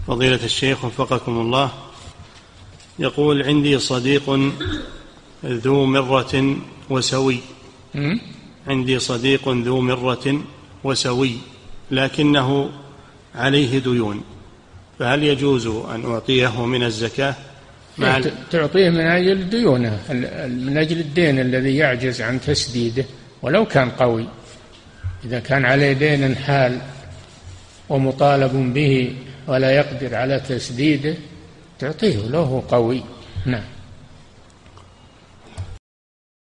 فضيلة الشيخ وفقكم الله، يقول: عندي صديق ذو مرة وسوي. عندي صديق ذو مرة وسوي لكنه عليه ديون، فهل يجوز أن أعطيه من الزكاة؟ تعطيه من أجل ديونه، من أجل الدين الذي يعجز عن تسديده ولو كان قوي. إذا كان عليه دين حال ومطالب به ولا يقدر على تسديده تعطيه له قوي. نعم.